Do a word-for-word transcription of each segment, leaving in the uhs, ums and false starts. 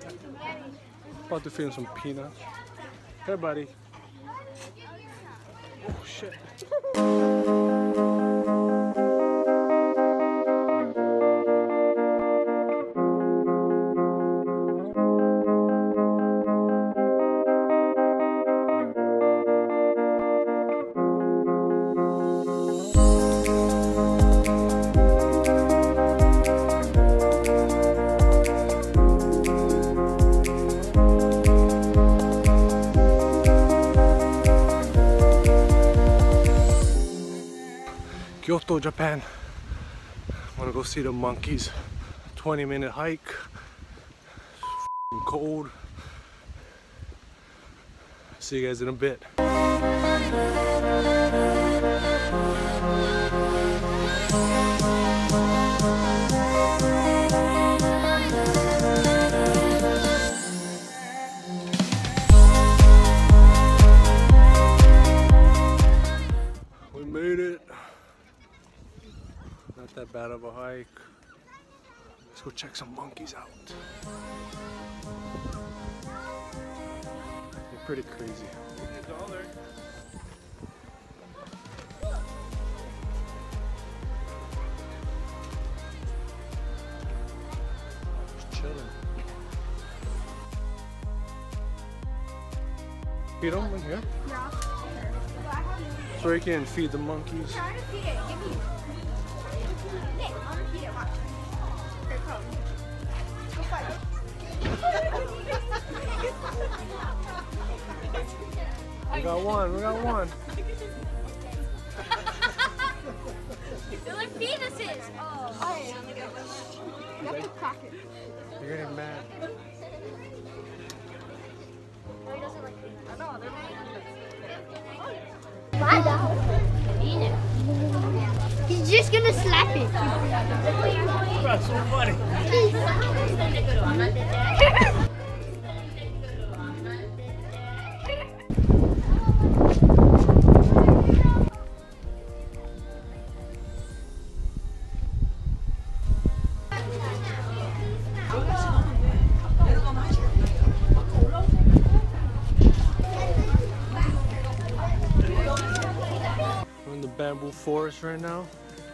About to feed him some peanuts. Hey, buddy. Oh, shit. Kyoto, Japan. I'm gonna go see the monkeys. twenty minute hike. It's cold. See you guys in a bit. We made it. Not that bad of a hike. Let's go check some monkeys out. They're pretty crazy. Just chilling. Feed them in here? Yeah. So you can feed the monkeys. Try to feed it. Give me. Nick, I'm gonna feed it. Watch. Here, come. Go fight. We got one, we got one. They're like fetuses. Oh. Oh, you have to crack it. You're getting mad. No, he doesn't like peanuts. I know, they're He's just gonna slap it. That's so funny. We're in the bamboo forest right now.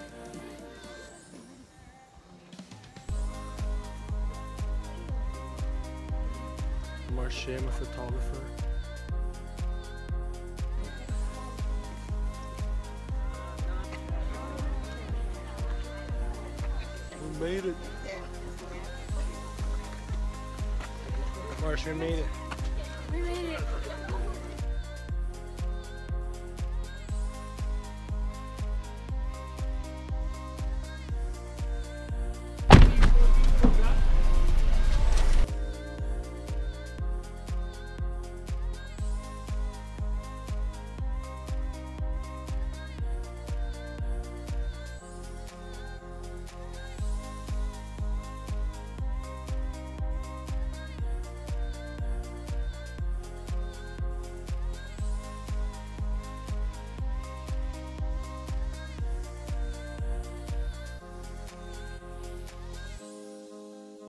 Marche, I'm a photographer. We made it. Marche, we made it. We made it.